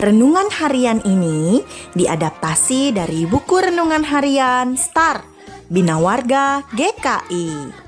Renungan harian ini diadaptasi dari buku renungan harian Star Bina Warga GKI.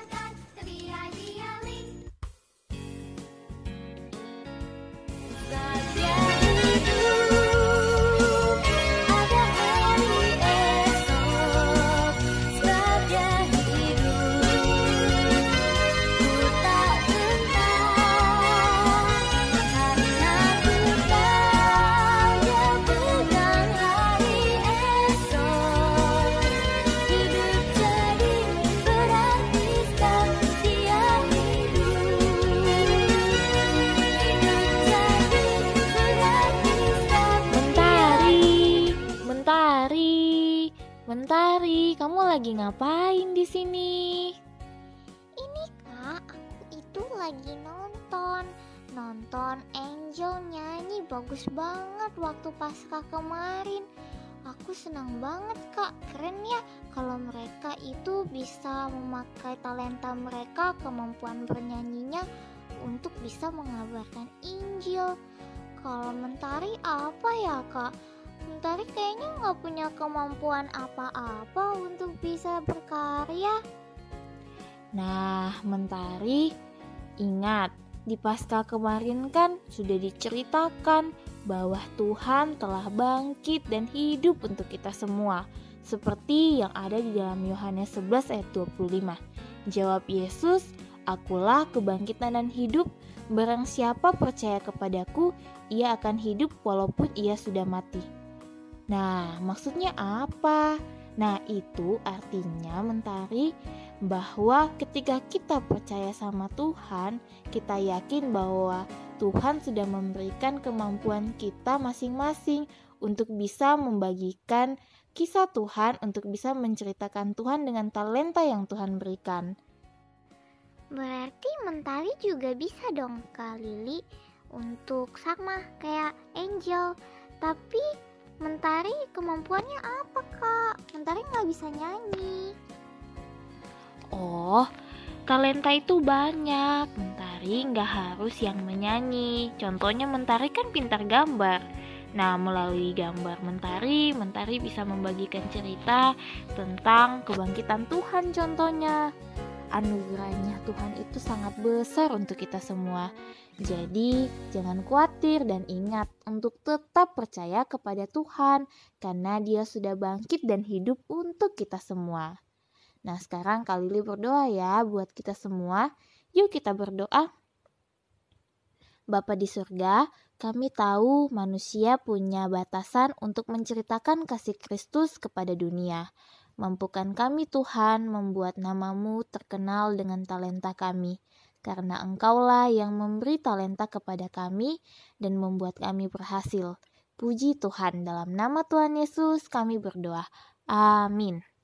Mentari, kamu lagi ngapain di sini? Ini Kak, aku itu lagi nonton Angel nyanyi bagus banget waktu Paskah kemarin. Aku senang banget Kak, keren ya kalau mereka itu bisa memakai talenta mereka, kemampuan bernyanyinya untuk bisa mengabarkan Injil. Kalau Mentari apa ya Kak? Mentari kayaknya nggak punya kemampuan apa-apa untuk bisa berkarya. Nah, Mentari, ingat, di Paskah kemarin kan sudah diceritakan bahwa Tuhan telah bangkit dan hidup untuk kita semua, seperti yang ada di dalam Yohanes 11 ayat 25. Jawab Yesus, "Akulah kebangkitan dan hidup, barang siapa percaya kepadaku, ia akan hidup walaupun ia sudah mati." Nah, maksudnya apa? Nah, itu artinya Mentari bahwa ketika kita percaya sama Tuhan, kita yakin bahwa Tuhan sudah memberikan kemampuan kita masing-masing untuk bisa membagikan kisah Tuhan, untuk bisa menceritakan Tuhan dengan talenta yang Tuhan berikan. Berarti Mentari juga bisa dong Kak Lili untuk sama kayak Angel. Tapi Mentari kemampuannya apa Kak? Mentari nggak bisa nyanyi. Oh, talenta itu banyak. Mentari nggak harus yang menyanyi. Contohnya Mentari kan pintar gambar. Nah, melalui gambar Mentari bisa membagikan cerita tentang kebangkitan Tuhan contohnya. Anugerahnya Tuhan itu sangat besar untuk kita semua. Jadi jangan khawatir dan ingat untuk tetap percaya kepada Tuhan karena Dia sudah bangkit dan hidup untuk kita semua. Nah, sekarang Kak Lili berdoa ya buat kita semua. Yuk kita berdoa. Bapa di surga, kami tahu manusia punya batasan untuk menceritakan kasih Kristus kepada dunia. Mampukan kami Tuhan membuat nama-Mu terkenal dengan talenta kami, karena Engkaulah yang memberi talenta kepada kami dan membuat kami berhasil. Puji Tuhan, dalam nama Tuhan Yesus kami berdoa. Amin.